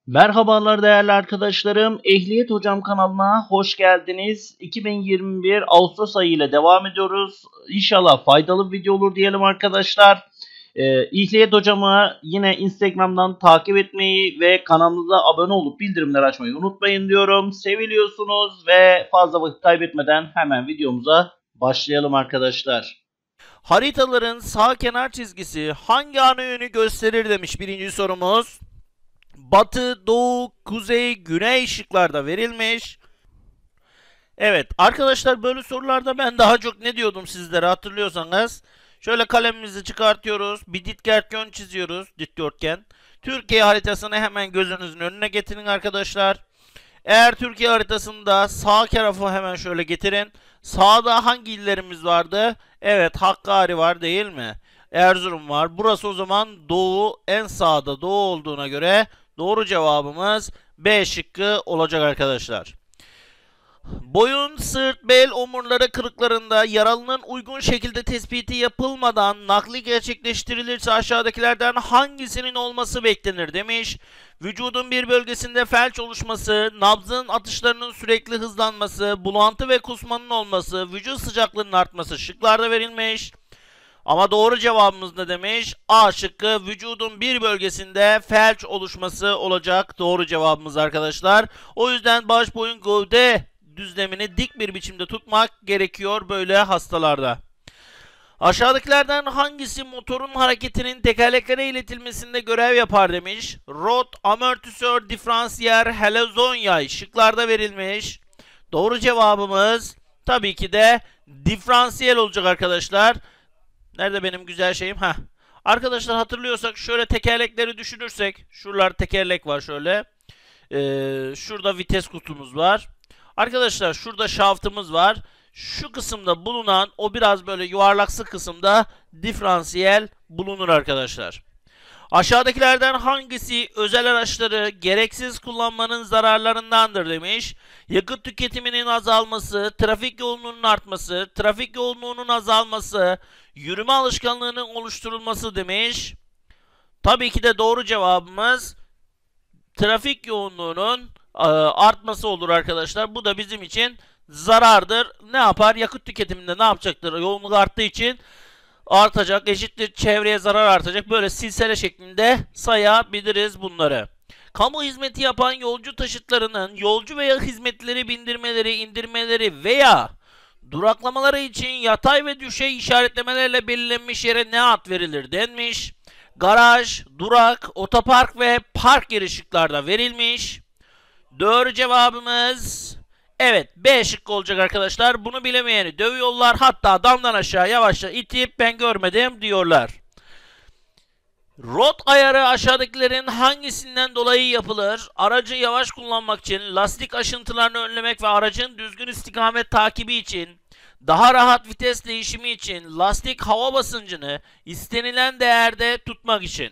Merhabalar değerli arkadaşlarım. Ehliyet Hocam kanalına hoş geldiniz. 2021 Ağustos ayı ile devam ediyoruz. İnşallah faydalı bir video olur diyelim arkadaşlar. Ehliyet Hocam'ı yine Instagram'dan takip etmeyi ve kanalımıza abone olup bildirimleri açmayı unutmayın diyorum. Seviliyorsunuz ve fazla vakit kaybetmeden hemen videomuza başlayalım arkadaşlar. Haritaların sağ kenar çizgisi hangi ana yönü gösterir demiş birinci sorumuz. Batı, doğu, kuzey, güney şıklarda verilmiş. Evet arkadaşlar, böyle sorularda ben daha çok ne diyordum sizlere hatırlıyorsanız. Şöyle kalemimizi çıkartıyoruz. Bir dikdörtgen çiziyoruz. Dikdörtgen. Türkiye haritasını hemen gözünüzün önüne getirin arkadaşlar. Eğer Türkiye haritasında sağ tarafı hemen şöyle getirin. Sağda hangi illerimiz vardı? Evet, Hakkari var değil mi? Erzurum var. Burası o zaman doğu, en sağda doğu olduğuna göre doğru cevabımız B şıkkı olacak arkadaşlar. Boyun, sırt, bel, omurları kırıklarında yaralının uygun şekilde tespiti yapılmadan nakli gerçekleştirilirse aşağıdakilerden hangisinin olması beklenir demiş. Vücudun bir bölgesinde felç oluşması, nabzın atışlarının sürekli hızlanması, bulantı ve kusmanın olması, vücut sıcaklığının artması şıklarda verilmiş. Ama doğru cevabımız ne demiş? A şıkkı, vücudun bir bölgesinde felç oluşması olacak doğru cevabımız arkadaşlar. O yüzden baş, boyun, gövde düzlemini dik bir biçimde tutmak gerekiyor böyle hastalarda. Aşağıdakilerden hangisi motorun hareketinin tekerleklere iletilmesinde görev yapar demiş. Rot, amortisör, diferansiyel, helezon yay şıklarda verilmiş. Doğru cevabımız tabii ki de diferansiyel olacak arkadaşlar. Nerede benim güzel şeyim? Arkadaşlar hatırlıyorsak şöyle tekerlekleri düşünürsek. Şuralar tekerlek var şöyle. Şurada vites kutumuz var. Arkadaşlar şurada şaftımız var. Şu kısımda bulunan o biraz böyle yuvarlaksı kısımda diferansiyel bulunur arkadaşlar. Aşağıdakilerden hangisi özel araçları gereksiz kullanmanın zararlarındandır demiş. Yakıt tüketiminin azalması, trafik yoğunluğunun artması, trafik yoğunluğunun azalması, yürüme alışkanlığının oluşturulması demiş. Tabii ki de doğru cevabımız trafik yoğunluğunun artması olur arkadaşlar. Bu da bizim için zarardır. Ne yapar? Yakıt tüketiminde ne yapacaktır? Yoğunluk arttığı için artacak, eşittir çevreye zarar artacak. Böyle silsile şeklinde sayabiliriz bunları. Kamu hizmeti yapan yolcu taşıtlarının yolcu veya hizmetleri bindirmeleri, indirmeleri veya duraklamaları için yatay ve düşey işaretlemelerle belirlenmiş yere ne ad verilir denmiş. Garaj, durak, otopark ve park yeri şıklarda verilmiş. Doğru cevabımız evet B şıkkı olacak arkadaşlar. Bunu bilemeyeni dövüyorlar, hatta damdan aşağı yavaşça itip ben görmedim diyorlar. Rot ayarı aşağıdakilerin hangisinden dolayı yapılır? Aracı yavaş kullanmak için, lastik aşıntılarını önlemek ve aracın düzgün istikamet takibi için, daha rahat vites değişimi için, lastik hava basıncını istenilen değerde tutmak için.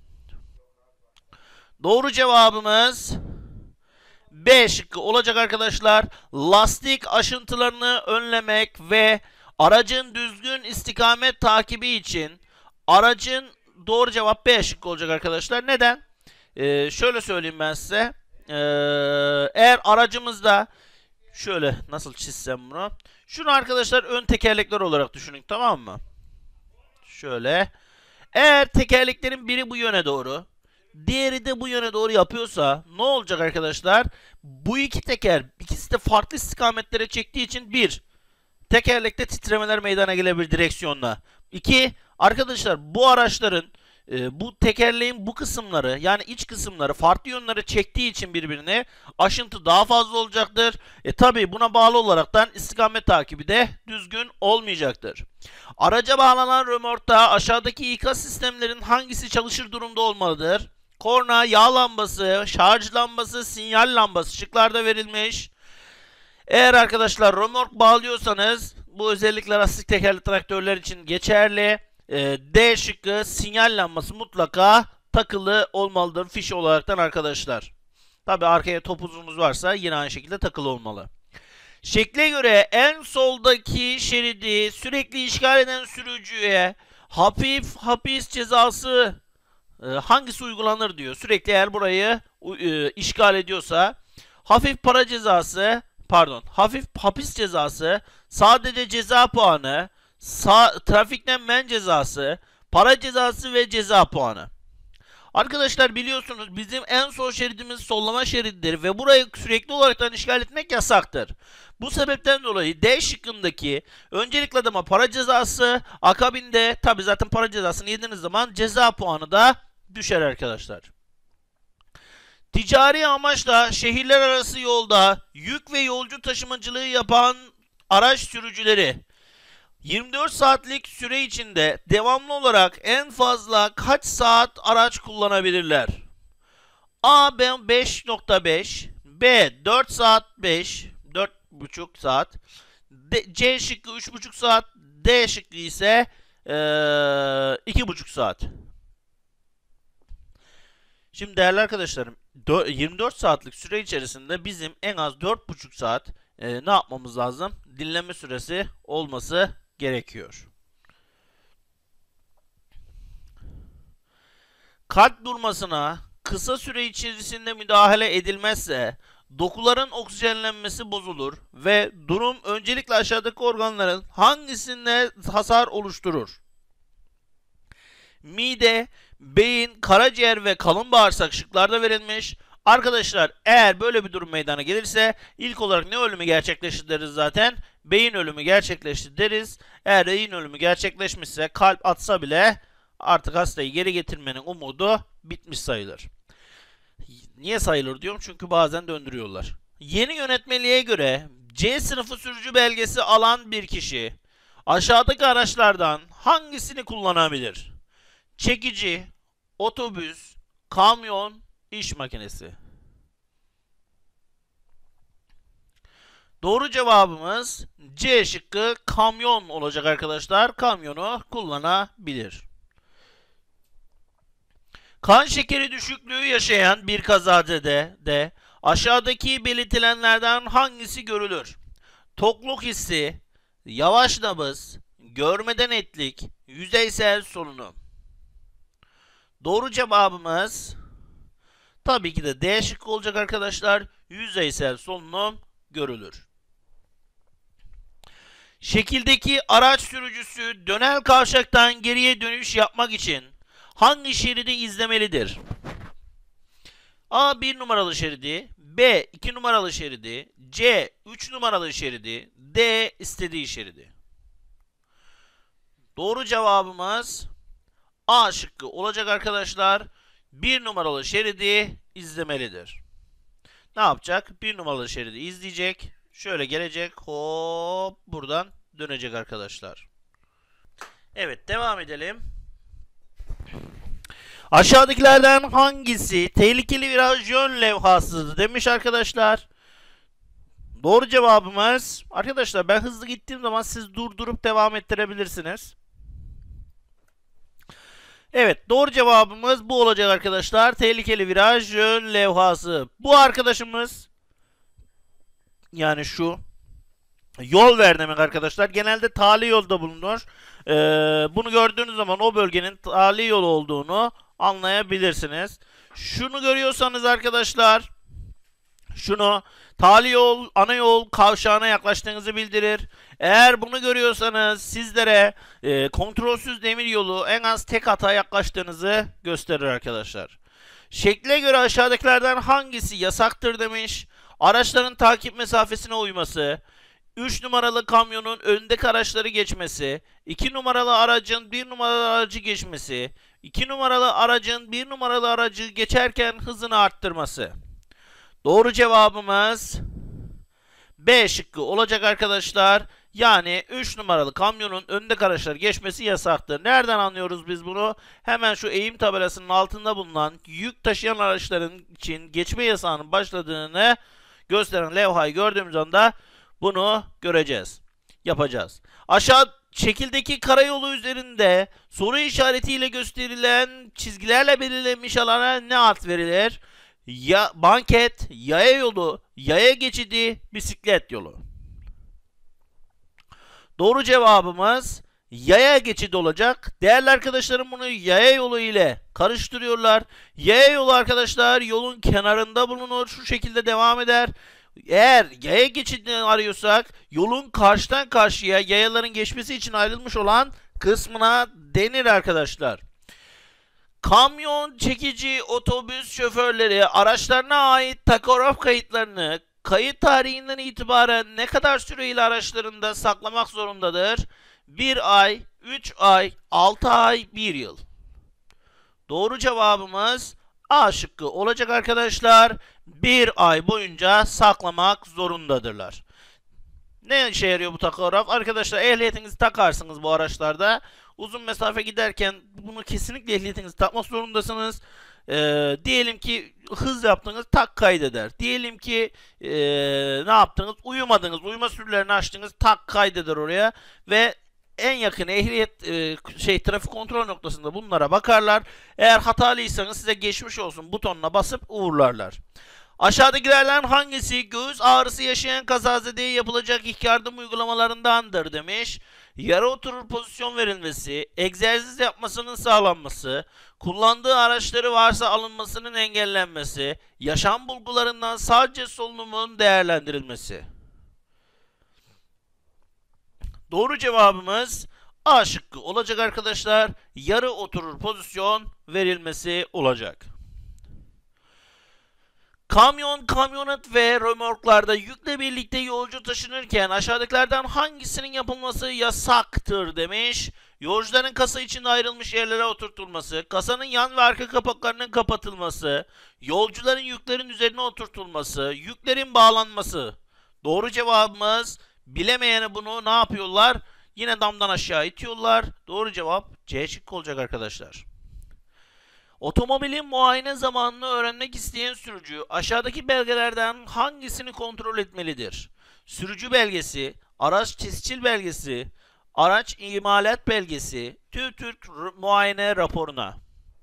Doğru cevabımız B şıkkı olacak arkadaşlar. Lastik aşıntılarını önlemek ve aracın düzgün istikamet takibi için. Aracın doğru cevap B şıkkı olacak arkadaşlar. Neden? Şöyle söyleyeyim ben size. Eğer aracımızda şöyle nasıl çizsem bunu. Şunu arkadaşlar ön tekerlekler olarak düşünün, tamam mı? Şöyle. Eğer tekerleklerin biri bu yöne doğru, diğeri de bu yöne doğru yapıyorsa ne olacak arkadaşlar? Bu iki teker ikisi de farklı istikametlere çektiği için bir, tekerlekte titremeler meydana gelebilir direksiyonla. İki, arkadaşlar bu araçların bu tekerleğin bu kısımları yani iç kısımları farklı yönlere çektiği için birbirine aşıntı daha fazla olacaktır. Tabi buna bağlı olaraktan istikamet takibi de düzgün olmayacaktır. Araca bağlanan römorkta aşağıdaki ikaz sistemlerin hangisi çalışır durumda olmalıdır? Korna, yağ lambası, şarj lambası, sinyal lambası şıklarda verilmiş. Eğer arkadaşlar römork bağlıyorsanız bu özellikle lastik tekerli traktörler için geçerli. D şıkkı, sinyal lambası mutlaka takılı olmalıdır fiş olaraktan arkadaşlar. Tabi arkaya topuzumuz varsa yine aynı şekilde takılı olmalı. Şekle göre en soldaki şeridi sürekli işgal eden sürücüye hafif hapis cezası hangisi uygulanır diyor. Sürekli eğer burayı işgal ediyorsa hafif para cezası, hafif hapis cezası, sadece ceza puanı, trafikten men cezası, para cezası ve ceza puanı. Arkadaşlar biliyorsunuz bizim en son şeridimiz sollama şerididir ve burayı sürekli olarak işgal etmek yasaktır. Bu sebepten dolayı D şıkkındaki öncelikle adama para cezası, akabinde tabi zaten para cezasını yediğiniz zaman ceza puanı da düşer arkadaşlar. Ticari amaçla şehirler arası yolda yük ve yolcu taşımacılığı yapan araç sürücüleri 24 saatlik süre içinde devamlı olarak en fazla kaç saat araç kullanabilirler? A 5.5, B 4 saat 5, 4,5 saat, C şıkkı 3,5 saat, D şıkkı ise 2,5 saat. Şimdi değerli arkadaşlarım 24 saatlik süre içerisinde bizim en az 4,5 saat ne yapmamız lazım? Dinlenme süresi olması gerekiyor. Kalp durmasına kısa süre içerisinde müdahale edilmezse dokuların oksijenlenmesi bozulur ve durum öncelikle aşağıdaki organların hangisinde hasar oluşturur? Mide, beyin, karaciğer ve kalın bağırsak şıklarda verilmiş. Arkadaşlar eğer böyle bir durum meydana gelirse ilk olarak ne ölümü gerçekleşti deriz zaten? Beyin ölümü gerçekleşti deriz. Eğer beyin ölümü gerçekleşmişse kalp atsa bile artık hastayı geri getirmenin umudu bitmiş sayılır. Niye sayılır diyorum? Çünkü bazen döndürüyorlar. Yeni yönetmeliğe göre C sınıfı sürücü belgesi alan bir kişi aşağıdaki araçlardan hangisini kullanabilir? Çekici, otobüs, kamyon, iş makinesi. Doğru cevabımız C şıkkı kamyon olacak arkadaşlar. Kamyonu kullanabilir. Kan şekeri düşüklüğü yaşayan bir kazazede aşağıdaki belirtilenlerden hangisi görülür? Tokluk hissi, yavaş nabız, görmeden netlik, yüzeysel solunum. Doğru cevabımız tabii ki de D şıkkı olacak arkadaşlar. Yüzeysel solunum görülür. Şekildeki araç sürücüsü dönel kavşaktan geriye dönüş yapmak için hangi şeridi izlemelidir? A 1 numaralı şeridi, B 2 numaralı şeridi, C 3 numaralı şeridi, D istediği şeridi. Doğru cevabımız A şıkkı olacak arkadaşlar. 1 numaralı şeridi izlemelidir. Ne yapacak? 1 numaralı şeridi izleyecek. Şöyle gelecek. Hop buradan dönecek arkadaşlar. Evet devam edelim. Aşağıdakilerden hangisi tehlikeli viraj yön levhasıdır demiş arkadaşlar. Doğru cevabımız arkadaşlar ben hızlı gittiğim zaman siz durdurup devam ettirebilirsiniz. Evet doğru cevabımız bu olacak arkadaşlar. Tehlikeli viraj yön levhası. Bu arkadaşımız yani şu yol ver demek arkadaşlar. Genelde tali yolda bulunur. Bunu gördüğünüz zaman o bölgenin tali yol olduğunu anlayabilirsiniz. Şunu görüyorsanız arkadaşlar şunu tali yol, ana yol kavşağına yaklaştığınızı bildirir. Eğer bunu görüyorsanız sizlere kontrolsüz demir yolu en az tek hata yaklaştığınızı gösterir arkadaşlar. Şekle göre aşağıdakilerden hangisi yasaktır demiş. Araçların takip mesafesine uyması, 3 numaralı kamyonun önündeki araçları geçmesi, 2 numaralı aracın 1 numaralı aracı geçmesi, 2 numaralı aracın 1 numaralı aracı geçerken hızını arttırması. Doğru cevabımız B şıkkı olacak arkadaşlar. Yani 3 numaralı kamyonun önündeki araçlar geçmesi yasaktır. Nereden anlıyoruz biz bunu? Hemen şu eğim tabelasının altında bulunan yük taşıyan araçların için geçme yasağının başladığını gösteren levhayı gördüğümüz anda bunu göreceğiz. Yapacağız. Aşağı şekildeki karayolu üzerinde soru işaretiyle gösterilen çizgilerle belirlenmiş alana ne ad verilir? Ya banket, yaya yolu, yaya geçidi, bisiklet yolu. Doğru cevabımız yaya geçidi olacak. Değerli arkadaşlarım, bunu yaya yolu ile karıştırıyorlar. Yaya yolu arkadaşlar yolun kenarında bulunur. Şu şekilde devam eder. Eğer yaya geçidini arıyorsak yolun karşıdan karşıya yayaların geçmesi için ayrılmış olan kısmına denir arkadaşlar. Kamyon, çekici, otobüs şoförleri araçlarına ait takograf kayıtlarını kayıt tarihinden itibaren ne kadar süreyle araçlarında saklamak zorundadır? 1 ay, 3 ay, 6 ay, 1 yıl. Doğru cevabımız A şıkkı olacak arkadaşlar. 1 ay boyunca saklamak zorundadırlar. Ne işe yarıyor bu takograf? Arkadaşlar ehliyetinizi takarsınız bu araçlarda. Uzun mesafe giderken bunu kesinlikle ehliyetinizi takmak zorundasınız. Diyelim ki hız yaptınız, tak kaydeder. Diyelim ki ne yaptınız? Uyumadınız, uyuma sürülerini açtınız, tak kaydeder oraya ve en yakın ehliyet trafik kontrol noktasında bunlara bakarlar. Eğer hatalıysanız size geçmiş olsun butonuna basıp uğurlarlar. Aşağıdakilerden hangisi göğüs ağrısı yaşayan kazazedeye yapılacak ilk yardım uygulamalarındandır demiş. Yere oturur pozisyon verilmesi, egzersiz yapmasının sağlanması, kullandığı araçları varsa alınmasının engellenmesi, yaşam bulgularından sadece solunumun değerlendirilmesi. Doğru cevabımız A şıkkı olacak arkadaşlar. Yarı oturur pozisyon verilmesi olacak. Kamyon, kamyonet ve römorklarda yükle birlikte yolcu taşınırken aşağıdakilerden hangisinin yapılması yasaktır demiş. Yolcuların kasa içinde ayrılmış yerlere oturtulması, kasanın yan ve arka kapaklarının kapatılması, yolcuların yüklerin üzerine oturtulması, yüklerin bağlanması. Doğru cevabımız, bilemeyene bunu ne yapıyorlar? Yine damdan aşağı itiyorlar. Doğru cevap C şıkkı olacak arkadaşlar. Otomobilin muayene zamanını öğrenmek isteyen sürücü aşağıdaki belgelerden hangisini kontrol etmelidir? Sürücü belgesi, araç tescil belgesi, araç imalat belgesi, TÜTÜRK muayene raporuna.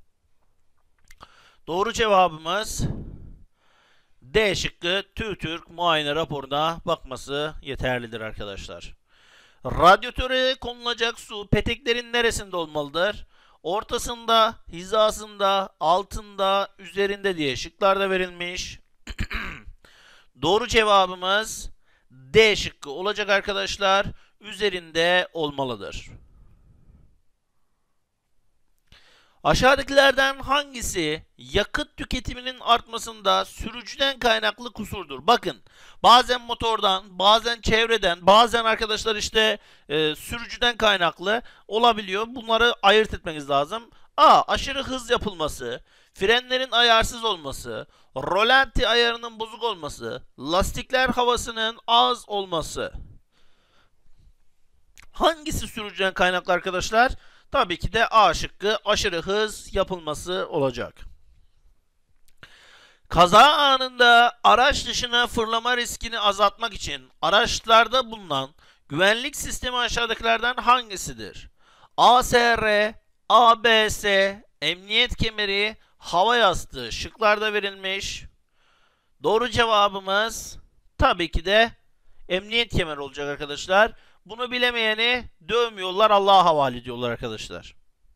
Doğru cevabımız D şıkkı, TÜTÜRK muayene raporuna bakması yeterlidir arkadaşlar. Radyatöre konulacak su peteklerin neresinde olmalıdır? Ortasında, hizasında, altında, üzerinde diye şıklarda verilmiş. Doğru cevabımız D şıkkı olacak arkadaşlar. Üzerinde olmalıdır. Aşağıdakilerden hangisi yakıt tüketiminin artmasında sürücüden kaynaklı kusurdur? Bakın, bazen motordan, bazen çevreden, bazen arkadaşlar sürücüden kaynaklı olabiliyor. Bunları ayırt etmeniz lazım. A. Aşırı hız yapılması, frenlerin ayarsız olması, rolanti ayarının bozuk olması, lastikler havasının az olması. Hangisi sürücüden kaynaklı arkadaşlar? Tabii ki de A şıkkı, aşırı hız yapılması olacak. Kaza anında araç dışına fırlama riskini azaltmak için araçlarda bulunan güvenlik sistemi aşağıdakilerden hangisidir? ASR, ABS, emniyet kemeri, hava yastığı şıklarda verilmiş. Doğru cevabımız tabii ki de emniyet kemeri olacak arkadaşlar. Bunu bilemeyeni dövmüyorlar, Allah'a havale ediyorlar arkadaşlar.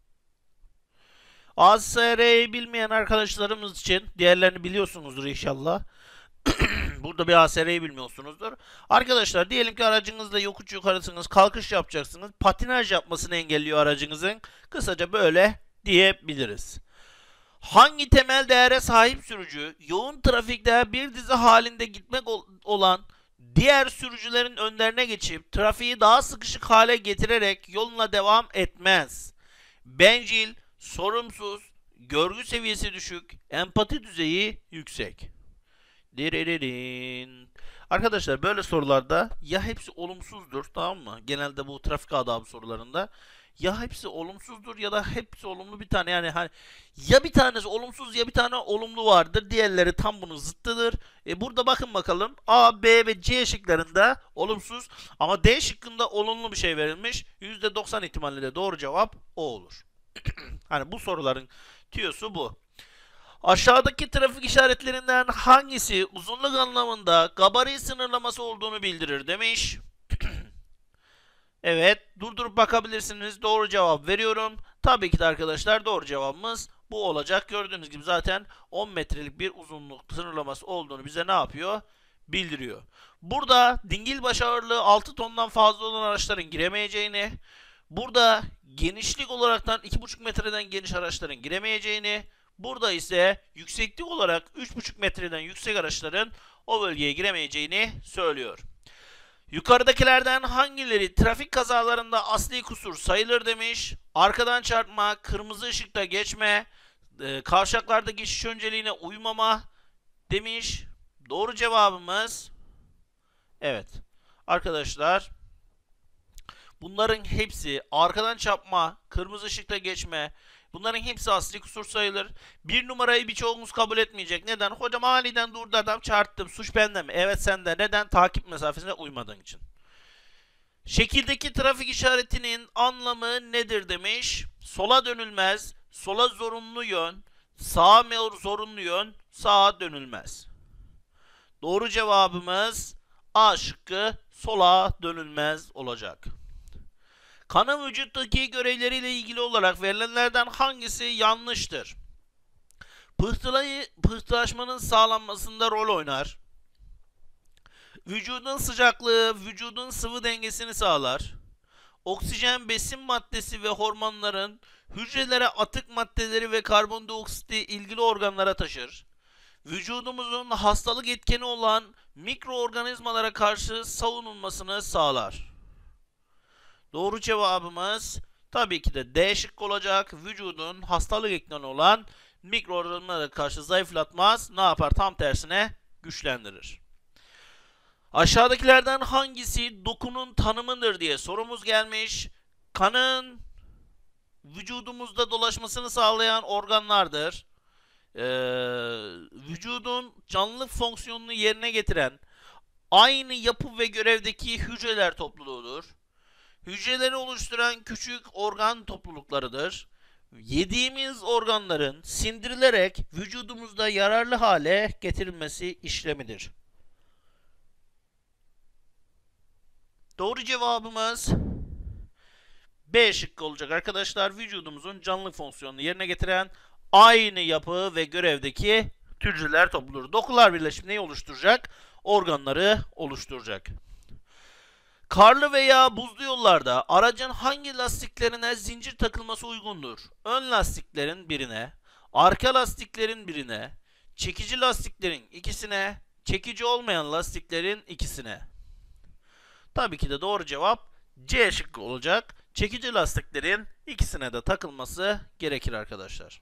ASR'yi bilmeyen arkadaşlarımız için, diğerlerini biliyorsunuzdur inşallah. Burada bir ASR'yi bilmiyorsunuzdur. Arkadaşlar diyelim ki aracınızla yokuş yukarısınız, kalkış yapacaksınız. Patinaj yapmasını engelliyor aracınızın. Kısaca böyle diyebiliriz. Hangi temel değere sahip sürücü yoğun trafikte bir dizi halinde gitmek olan diğer sürücülerin önlerine geçip trafiği daha sıkışık hale getirerek yoluna devam etmez? Bencil, sorumsuz, görgü seviyesi düşük, empati düzeyi yüksek. Diririn. Arkadaşlar böyle sorularda ya hepsi olumsuzdur, tamam mı? Genelde bu trafik adabı sorularında ya hepsi olumsuzdur ya da hepsi olumlu bir tane, yani hani ya bir tanesi olumsuz ya bir tane olumlu vardır. Diğerleri tam bunun zıttıdır. Burada bakın bakalım A, B ve C şıklarında olumsuz ama D şıkkında olumlu bir şey verilmiş. %90 ihtimalle de doğru cevap O olur. Hani bu soruların tüyosu bu. Aşağıdaki trafik işaretlerinden hangisi uzunluk anlamında gabari sınırlaması olduğunu bildirir demiş. Evet, durdurup bakabilirsiniz. Doğru cevap veriyorum. Tabii ki de arkadaşlar doğru cevabımız bu olacak. Gördüğünüz gibi zaten 10 metrelik bir uzunluk sınırlaması olduğunu bize ne yapıyor? Bildiriyor. Burada dingil baş ağırlığı 6 tondan fazla olan araçların giremeyeceğini, burada genişlik olaraktan 2,5 metreden geniş araçların giremeyeceğini, burada ise yükseklik olarak 3,5 metreden yüksek araçların o bölgeye giremeyeceğini söylüyor. Yukarıdakilerden hangileri trafik kazalarında asli kusur sayılır demiş. Arkadan çarpma, kırmızı ışıkta geçme, kavşaklarda geçiş önceliğine uymama demiş. Doğru cevabımız evet. Arkadaşlar bunların hepsi arkadan çarpma, kırmızı ışıkta geçme, bunların hepsi asli kusur sayılır. Bir numarayı birçoğumuz kabul etmeyecek. Neden? Hocam aniden durdu adam çarptım. Suç bende mi? Evet sende. Neden? Takip mesafesine uymadığın için. Şekildeki trafik işaretinin anlamı nedir demiş. Sola dönülmez, sola zorunlu yön, sağa zorunlu yön, sağa dönülmez. Doğru cevabımız A şıkkı, sola dönülmez olacak. Kanın vücuttaki görevleriyle ilgili olarak verilenlerden hangisi yanlıştır? Pıhtılaşmanın sağlanmasında rol oynar. Vücudun sıcaklığı, vücudun sıvı dengesini sağlar. Oksijen, besin maddesi ve hormonların hücrelere atık maddeleri ve karbondioksiti ilgili organlara taşır. Vücudumuzun hastalık etkeni olan mikroorganizmalara karşı savunulmasını sağlar. Doğru cevabımız tabii ki de D şıkkı olacak. Vücudun hastalık etkeni olan mikroorganizmalara karşı zayıflatmaz. Ne yapar? Tam tersine güçlendirir. Aşağıdakilerden hangisi dokunun tanımıdır diye sorumuz gelmiş. Kanın vücudumuzda dolaşmasını sağlayan organlardır. Vücudun canlılık fonksiyonunu yerine getiren aynı yapı ve görevdeki hücreler topluluğudur. Hücreleri oluşturan küçük organ topluluklarıdır. Yediğimiz organların sindirilerek vücudumuzda yararlı hale getirilmesi işlemidir. Doğru cevabımız B şıkkı olacak arkadaşlar. Vücudumuzun canlılık fonksiyonunu yerine getiren aynı yapı ve görevdeki hücreler topluluğu. Dokular birleşimi neyi oluşturacak? Organları oluşturacak. Karlı veya buzlu yollarda aracın hangi lastiklerine zincir takılması uygundur? Ön lastiklerin birine, arka lastiklerin birine, çekici lastiklerin ikisine, çekici olmayan lastiklerin ikisine. Tabii ki de doğru cevap C şıkkı olacak. Çekici lastiklerin ikisine de takılması gerekir arkadaşlar.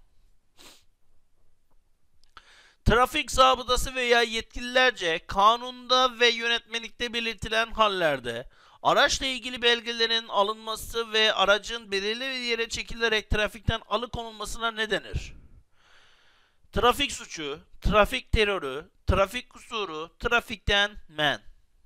Trafik zabıtası veya yetkililerce kanunda ve yönetmelikte belirtilen hallerde araçla ilgili belgelerin alınması ve aracın belirli bir yere çekilerek trafikten alıkonulmasına ne denir? Trafik suçu, trafik terörü, trafik kusuru, trafikten men.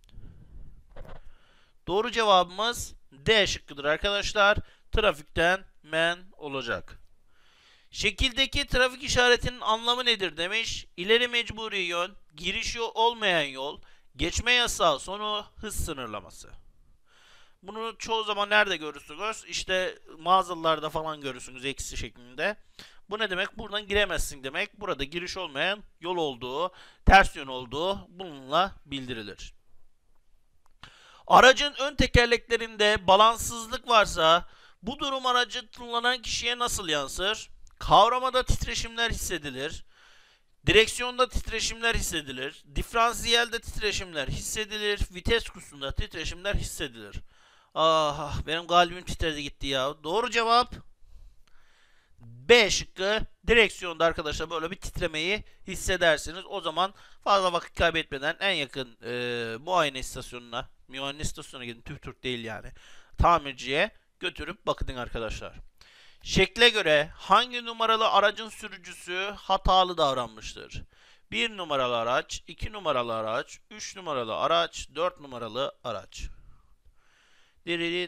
Doğru cevabımız D şıkkıdır arkadaşlar. Trafikten men olacak. Şekildeki trafik işaretinin anlamı nedir demiş. İleri mecburi yön, giriş olmayan yol, geçme yasağı sonu, hız sınırlaması. Bunu çoğu zaman nerede görürsünüz? İşte mağazalarda falan görürsünüz eksi şeklinde. Bu ne demek? Buradan giremezsin demek. Burada giriş olmayan yol olduğu, ters yön olduğu bununla bildirilir. Aracın ön tekerleklerinde balanssızlık varsa bu durum aracı kullanan kişiye nasıl yansır? Kavramada titreşimler hissedilir. Direksiyonda titreşimler hissedilir. Diferansiyelde titreşimler hissedilir. Vites kutusunda titreşimler hissedilir. Ah benim kalbim titredi gitti ya. Doğru cevap B şıkkı. Direksiyonda arkadaşlar böyle bir titremeyi hissedersiniz. O zaman fazla vakit kaybetmeden en yakın muayene istasyonuna, muayene istasyonuna gidin. TÜV değil yani. Tamirciye götürüp bakın arkadaşlar. Şekle göre hangi numaralı aracın sürücüsü hatalı davranmıştır? 1 numaralı araç, 2 numaralı araç, 3 numaralı araç, 4 numaralı araç.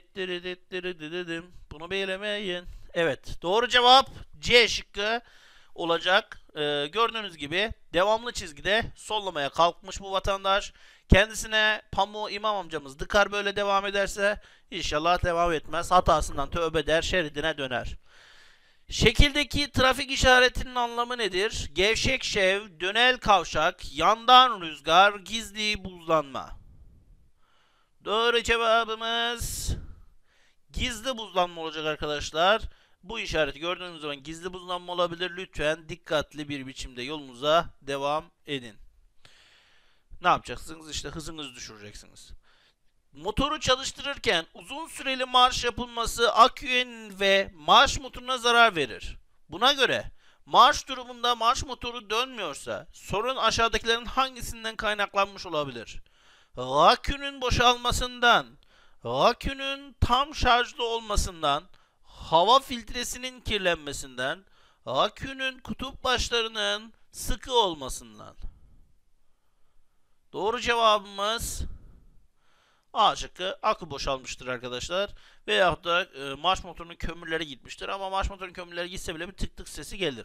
Bunu bilemeyin. Evet, doğru cevap C şıkkı olacak. Gördüğünüz gibi devamlı çizgide sollamaya kalkmış bu vatandaş. Kendisine pamuğu imam amcamız dıkar, böyle devam ederse inşallah devam etmez. Hatasından tövbe der, şeridine döner. Şekildeki trafik işaretinin anlamı nedir? Gevşek şev, dönel kavşak, yandan rüzgar, gizli buzlanma. Doğru cevabımız gizli buzlanma olacak arkadaşlar. Bu işareti gördüğünüz zaman gizli buzlanma olabilir. Lütfen dikkatli bir biçimde yolunuza devam edin. Ne yapacaksınız? İşte hızınızı düşüreceksiniz. Motoru çalıştırırken uzun süreli marş yapılması aküye ve marş motoruna zarar verir. Buna göre marş durumunda marş motoru dönmüyorsa sorun aşağıdakilerin hangisinden kaynaklanmış olabilir? Akünün boşalmasından, akünün tam şarjlı olmasından, hava filtresinin kirlenmesinden, akünün kutup başlarının sıkı olmasından. Doğru cevabımız A şıkkı, akü boşalmıştır arkadaşlar. Veyahut da marş motorunun kömürleri gitmiştir. Ama marş motorunun kömürleri gitse bile bir tık tık sesi gelir.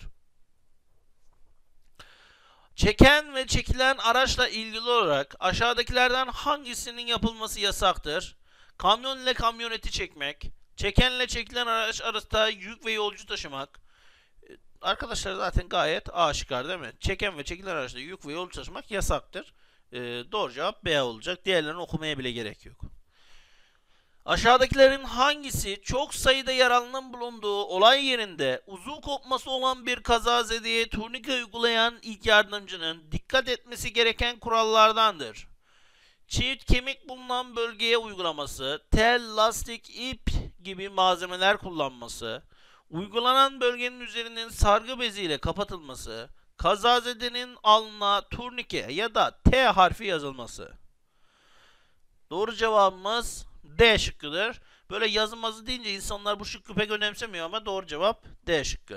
Çeken ve çekilen araçla ilgili olarak aşağıdakilerden hangisinin yapılması yasaktır? Kamyon ile kamyoneti çekmek, çekenle çekilen araç arasında yük ve yolcu taşımak. Arkadaşlar zaten gayet aşikar değil mi? Çeken ve çekilen araçta yük ve yolcu taşımak yasaktır. Doğru cevap B olacak. Diğerlerini okumaya bile gerek yok. Aşağıdakilerin hangisi çok sayıda yaralının bulunduğu olay yerinde uzuv kopması olan bir kazazedeye turnike uygulayan ilk yardımcının dikkat etmesi gereken kurallardandır? Çift kemik bulunan bölgeye uygulaması, tel, lastik, ip gibi malzemeler kullanması, uygulanan bölgenin üzerinin sargı beziyle kapatılması, kazazedenin alnına turnike ya da T harfi yazılması. Doğru cevabımız D şıkkıdır. Böyle yazılmazı deyince insanlar bu şıkkı pek önemsemiyor ama doğru cevap D şıkkı.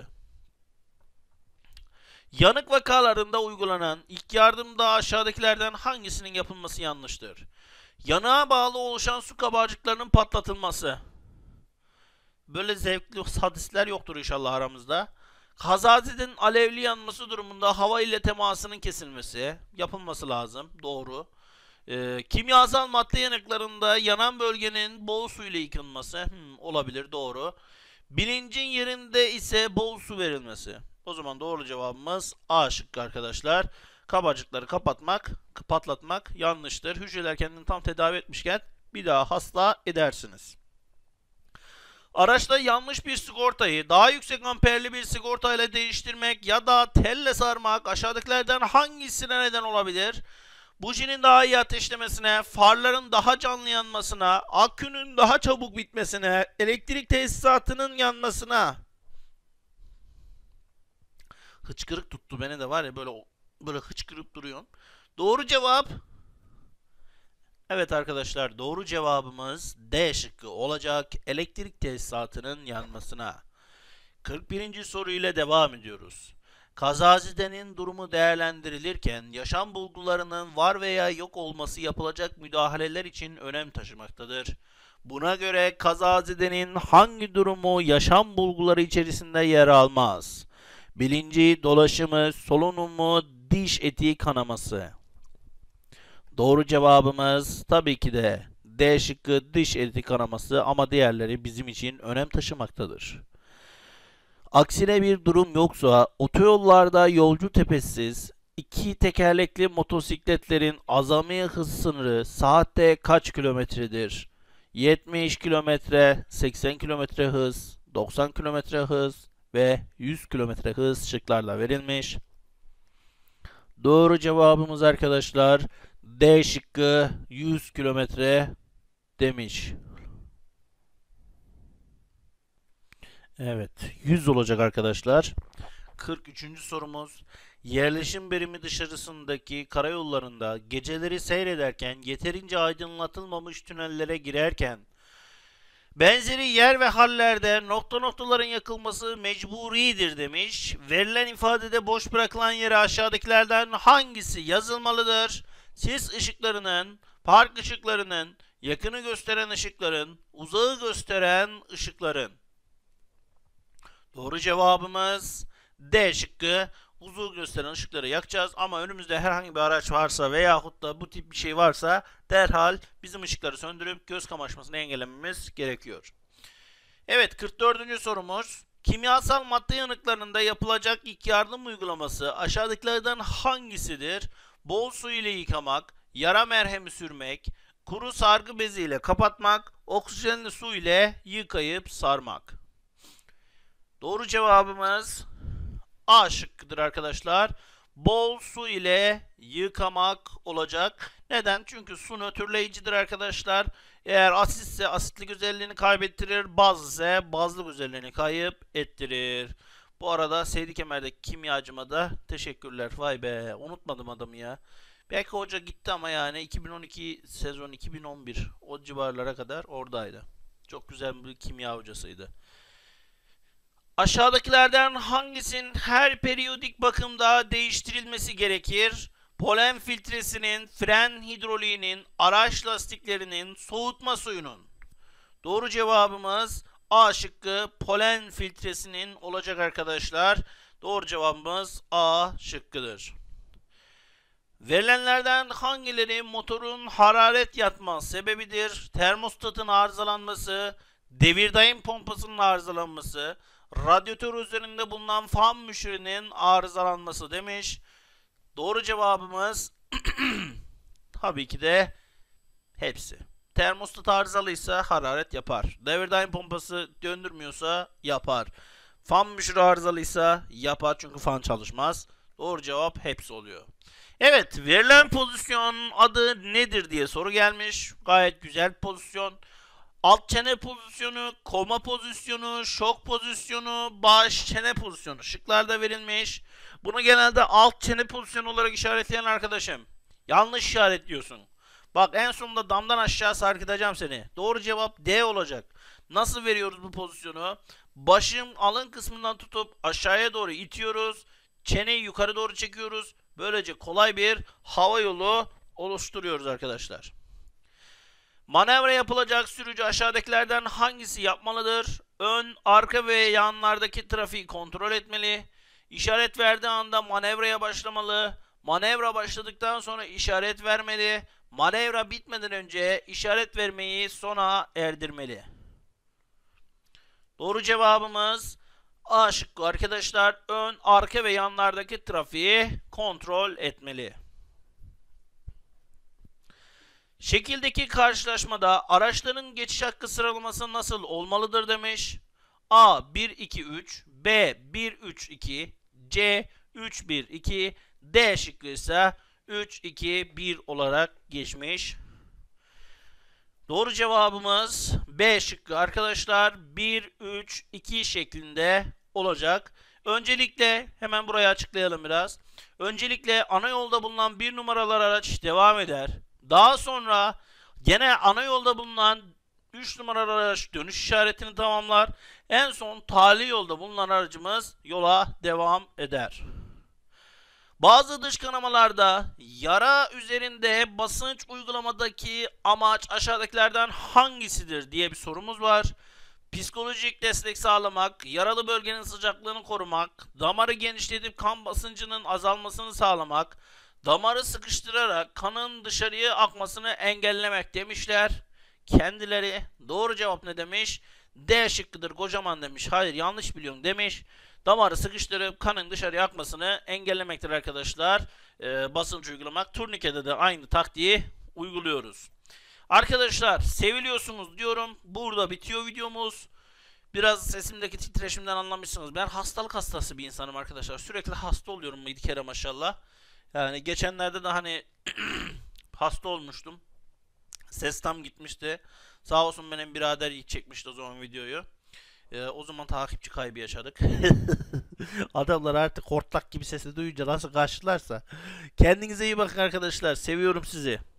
Yanık vakalarında uygulanan ilk yardımda aşağıdakilerden hangisinin yapılması yanlıştır? Yanığa bağlı oluşan su kabarcıklarının patlatılması. Böyle zevkli hadisler yoktur inşallah aramızda. Kazazedenin alevli yanması durumunda hava ile temasının kesilmesi yapılması lazım. Doğru. Kimyasal madde yanıklarında yanan bölgenin bol su ile yıkanması olabilir. Doğru. Bilincin yerinde ise bol su verilmesi. O zaman doğru cevabımız A şıkkı arkadaşlar. Kabarcıkları patlatmak yanlıştır. Hücreler kendini tam tedavi etmişken bir daha hasta edersiniz. Araçta yanlış bir sigortayı daha yüksek amperli bir sigortayla değiştirmek ya da telle sarmak aşağıdakilerden hangisine neden olabilir? Bujinin daha iyi ateşlemesine, farların daha canlı yanmasına, akünün daha çabuk bitmesine, elektrik tesisatının yanmasına. Hıçkırık tuttu beni de var ya, böyle hıçkırıp duruyorsun. Doğru cevap. Evet arkadaşlar, doğru cevabımız D şıkkı olacak. Elektrik tesisatının yanmasına. 41. soru ile devam ediyoruz. Kazazedenin durumu değerlendirilirken yaşam bulgularının var veya yok olması yapılacak müdahaleler için önem taşımaktadır. Buna göre kazazedenin hangi durumu yaşam bulguları içerisinde yer almaz? Bilinci, dolaşımı, solunumu, diş eti kanaması. Doğru cevabımız tabii ki de D şıkkı, diş eti kanaması, ama diğerleri bizim için önem taşımaktadır. Aksine bir durum yoksa otoyollarda yolcu tepesiz iki tekerlekli motosikletlerin azami hız sınırı saatte kaç kilometredir? 70 kilometre, 80 kilometre hız, 90 kilometre hız ve 100 kilometre hız şıklarla verilmiş. Doğru cevabımız arkadaşlar D şıkkı, 100 kilometre demiş. Evet, 100 olacak arkadaşlar. 43. sorumuz. Yerleşim birimi dışarısındaki karayollarında geceleri seyrederken yeterince aydınlatılmamış tünellere girerken benzeri yer ve hallerde noktaların yakılması mecburidir demiş. Verilen ifadede boş bırakılan yere aşağıdakilerden hangisi yazılmalıdır? Sis ışıklarının, park ışıklarının, yakını gösteren ışıkların, uzağı gösteren ışıkların. Doğru cevabımız D şıkkı. Uzuv gösteren ışıkları yakacağız ama önümüzde herhangi bir araç varsa veyahut da bu tip bir şey varsa derhal bizim ışıkları söndürüp göz kamaşmasını engellememiz gerekiyor. Evet, 44. sorumuz. Kimyasal madde yanıklarında yapılacak ilk yardım uygulaması aşağıdakilerden hangisidir? Bol su ile yıkamak, yara merhemi sürmek, kuru sargı bezi ile kapatmak, oksijenli su ile yıkayıp sarmak. Doğru cevabımız A şıkkıdır arkadaşlar. Bol su ile yıkamak olacak. Neden? Çünkü su nötrleyicidir arkadaşlar. Eğer asitse asitlik özelliğini kaybettirir. Baz ise bazlık özelliğini kayıp ettirir. Bu arada Seydi Kemer'deki kimyacıma da teşekkürler. Vay be, unutmadım adamı ya. Belki hoca gitti ama yani 2012 sezon 2011 o civarlara kadar oradaydı. Çok güzel bir kimya hocasıydı. Aşağıdakilerden hangisinin her periyodik bakımda değiştirilmesi gerekir? Polen filtresinin, fren hidroliğinin, araç lastiklerinin, soğutma suyunun. Doğru cevabımız A şıkkı, polen filtresinin olacak arkadaşlar. Doğru cevabımız A şıkkıdır. Verilenlerden hangileri motorun hararet yatma sebebidir? Termostatın arızalanması, devir daim pompasının arızalanması, radyatör üzerinde bulunan fan müşürünün arızalanması demiş. Doğru cevabımız tabii ki de hepsi. Termostat arızalıysa hararet yapar. Devir daim pompası döndürmüyorsa yapar. Fan müşürü arızalıysa yapar çünkü fan çalışmaz. Doğru cevap hepsi oluyor. Evet, verilen pozisyonun adı nedir diye soru gelmiş. Gayet güzel pozisyon. Alt çene pozisyonu, koma pozisyonu, şok pozisyonu, baş çene pozisyonu şıklarda verilmiş. Bunu genelde alt çene pozisyonu olarak işaretleyen arkadaşım, yanlış işaretliyorsun. Bak, en sonunda damdan aşağı sarkıtacağım seni. Doğru cevap D olacak. Nasıl veriyoruz bu pozisyonu? Başın alın kısmından tutup aşağıya doğru itiyoruz. Çeneyi yukarı doğru çekiyoruz. Böylece kolay bir hava yolu oluşturuyoruz arkadaşlar. Manevra yapılacak sürücü aşağıdakilerden hangisi yapmalıdır? Ön, arka ve yanlardaki trafiği kontrol etmeli. İşaret verdiği anda manevraya başlamalı. Manevra başladıktan sonra işaret vermeli. Manevra bitmeden önce işaret vermeyi sona erdirmeli. Doğru cevabımız A şıkkı arkadaşlar. Ön, arka ve yanlardaki trafiği kontrol etmeli. Şekildeki karşılaşmada araçların geçiş hakkı sıralaması nasıl olmalıdır demiş. A 1 2 3, B 1 3 2, C 3 1 2, D şıkkı ise 3 2 1 olarak geçmiş. Doğru cevabımız B şıkkı arkadaşlar. 1 3 2 şeklinde olacak. Öncelikle hemen burayı açıklayalım biraz. Öncelikle ana yolda bulunan 1 numaralı araç devam eder. Daha sonra gene ana yolda bulunan 3 numaralı araç dönüş işaretini tamamlar. En son tali yolda bulunan aracımız yola devam eder. Bazı dış kanamalarda yara üzerinde basınç uygulamadaki amaç aşağıdakilerden hangisidir diye bir sorumuz var. Psikolojik destek sağlamak, yaralı bölgenin sıcaklığını korumak, damarı genişletip kan basıncının azalmasını sağlamak, damarı sıkıştırarak kanın dışarıya akmasını engellemek demişler. Kendileri doğru cevap ne demiş? D şıkkıdır kocaman demiş. Hayır, yanlış biliyorum demiş. Damarı sıkıştırıp kanın dışarıya akmasını engellemektir arkadaşlar. Basınç uygulamak. Turnikede de aynı taktiği uyguluyoruz. Arkadaşlar seviliyorsunuz diyorum. Burada bitiyor videomuz. Biraz sesimdeki titreşimden anlamışsınız. Ben hastalık hastası bir insanım arkadaşlar. Sürekli hasta oluyorum bir kere maşallah. Yani geçenlerde de hani hasta olmuştum. Ses tam gitmişti. Sağ olsun benim birader çekmişti o zaman videoyu. O zaman takipçi kaybı yaşadık. Adamlar artık hortlak gibi sesi duyunca nasıl karşılarsa. Kendinize iyi bakın arkadaşlar. Seviyorum sizi.